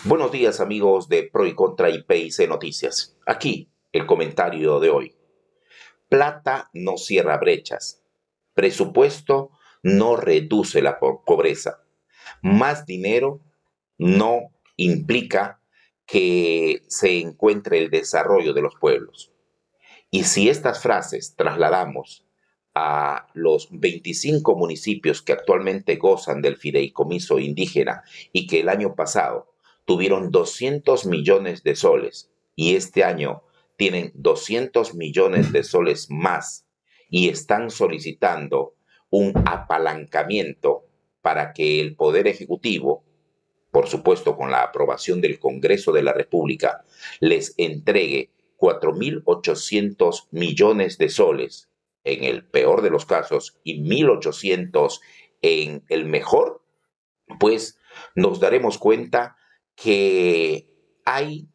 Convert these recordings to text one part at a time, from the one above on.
Buenos días amigos de Pro y Contra y PIC Noticias. Aquí el comentario de hoy. Plata no cierra brechas. Presupuesto no reduce la pobreza. Más dinero no implica que se encuentre el desarrollo de los pueblos. Y si estas frases trasladamos a los 25 municipios que actualmente gozan del fideicomiso indígena y que el año pasado tuvieron 200 millones de soles y este año tienen 200 millones de soles más y están solicitando un apalancamiento para que el Poder Ejecutivo, por supuesto con la aprobación del Congreso de la República, les entregue 4.800 millones de soles en el peor de los casos y 1.800 en el mejor, pues nos daremos cuenta que hay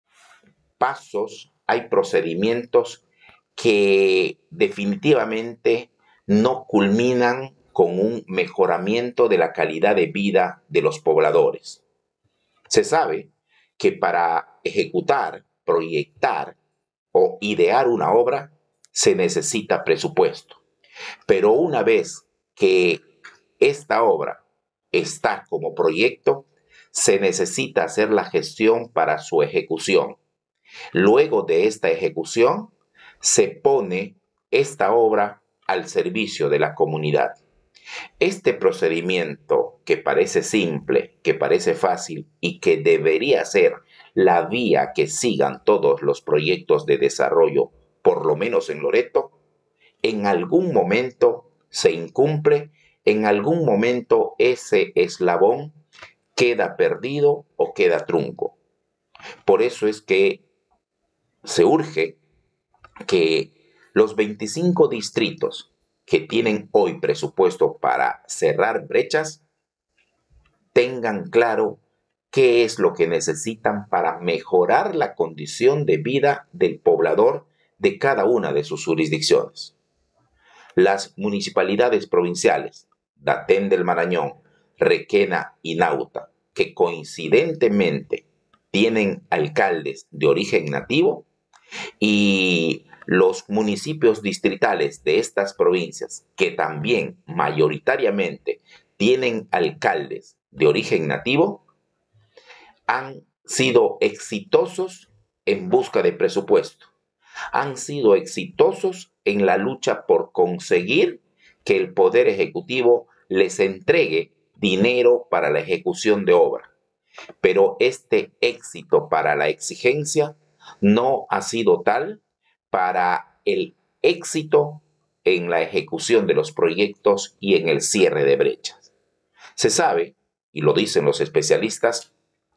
pasos, hay procedimientos que definitivamente no culminan con un mejoramiento de la calidad de vida de los pobladores. Se sabe que para ejecutar, proyectar o idear una obra se necesita presupuesto. Pero una vez que esta obra está como proyecto, se necesita hacer la gestión para su ejecución. Luego de esta ejecución, se pone esta obra al servicio de la comunidad. Este procedimiento que parece simple, que parece fácil y que debería ser la vía que sigan todos los proyectos de desarrollo, por lo menos en Loreto, en algún momento se incumple, en algún momento ese eslabón queda perdido o queda trunco. Por eso es que se urge que los 25 distritos que tienen hoy presupuesto para cerrar brechas tengan claro qué es lo que necesitan para mejorar la condición de vida del poblador de cada una de sus jurisdicciones. Las municipalidades provinciales, Daten del Marañón, Requena y Nauta, que coincidentemente tienen alcaldes de origen nativo, y los municipios distritales de estas provincias, que también mayoritariamente tienen alcaldes de origen nativo, han sido exitosos en busca de presupuesto, han sido exitosos en la lucha por conseguir que el Poder Ejecutivo les entregue dinero para la ejecución de obra. Pero este éxito para la exigencia no ha sido tal para el éxito en la ejecución de los proyectos y en el cierre de brechas. Se sabe, y lo dicen los especialistas,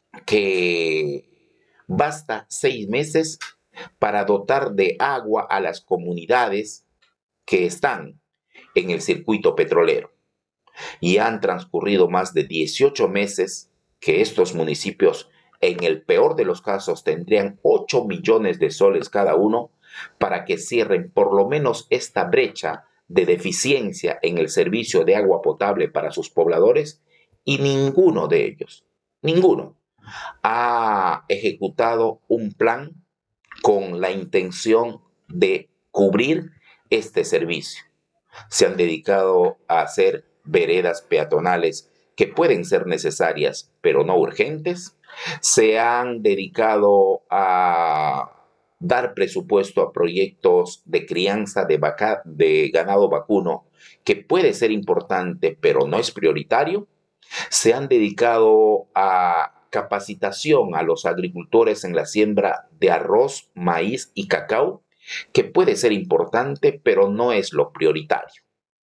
que basta 6 meses para dotar de agua a las comunidades que están en el circuito petrolero. Y han transcurrido más de 18 meses que estos municipios, en el peor de los casos, tendrían 8 millones de soles cada uno para que cierren por lo menos esta brecha de deficiencia en el servicio de agua potable para sus pobladores, y ninguno de ellos, ninguno, ha ejecutado un plan con la intención de cubrir este servicio. Se han dedicado a hacer veredas peatonales que pueden ser necesarias, pero no urgentes. Se han dedicado a dar presupuesto a proyectos de crianza de ganado vacuno, que puede ser importante, pero no es prioritario. Se han dedicado a capacitación a los agricultores en la siembra de arroz, maíz y cacao, que puede ser importante, pero no es lo prioritario.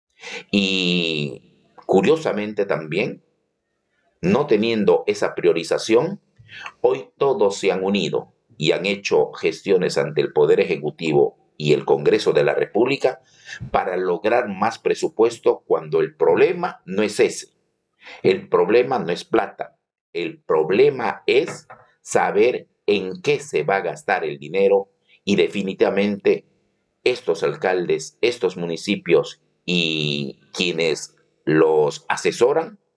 Y curiosamente también, no teniendo esa priorización, hoy todos se han unido y han hecho gestiones ante el Poder Ejecutivo y el Congreso de la República para lograr más presupuesto, cuando el problema no es ese. El problema no es plata. El problema es saber en qué se va a gastar el dinero, y definitivamente estos alcaldes, estos municipios y quienes los asesoran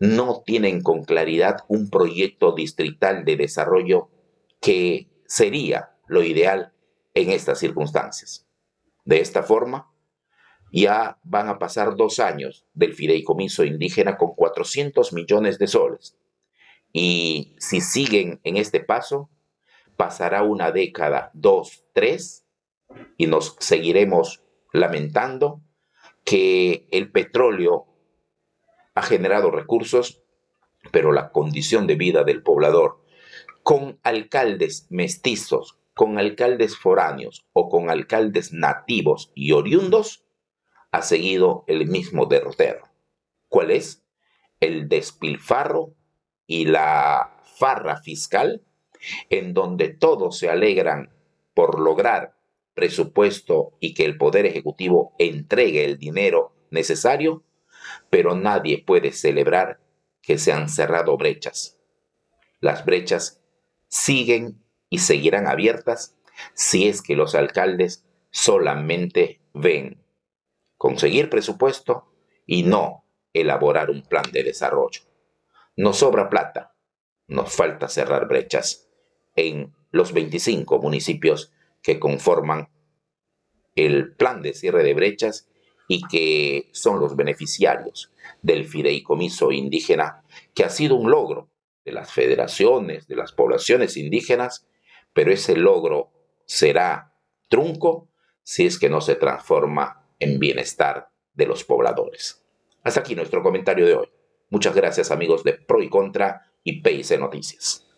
no tienen con claridad un proyecto distrital de desarrollo que sería lo ideal en estas circunstancias. De esta forma, ya van a pasar 2 años del fideicomiso indígena con 400 millones de soles. Y si siguen en este paso, pasará una década, 2, 3, y nos seguiremos lamentando que el petróleo ha generado recursos, pero la condición de vida del poblador, con alcaldes mestizos, con alcaldes foráneos o con alcaldes nativos y oriundos, ha seguido el mismo derrotero. ¿Cuál es? El despilfarro y la farra fiscal, en donde todos se alegran por lograr presupuesto y que el Poder Ejecutivo entregue el dinero necesario, pero nadie puede celebrar que se han cerrado brechas. Las brechas siguen y seguirán abiertas si es que los alcaldes solamente ven conseguir presupuesto y no elaborar un plan de desarrollo. Nos sobra plata, nos falta cerrar brechas en los 25 municipios que conforman el plan de cierre de brechas y que son los beneficiarios del fideicomiso indígena, que ha sido un logro de las federaciones, de las poblaciones indígenas, pero ese logro será trunco si es que no se transforma en bienestar de los pobladores. Hasta aquí nuestro comentario de hoy. Muchas gracias, amigos de Pro y Contra y PIC Noticias.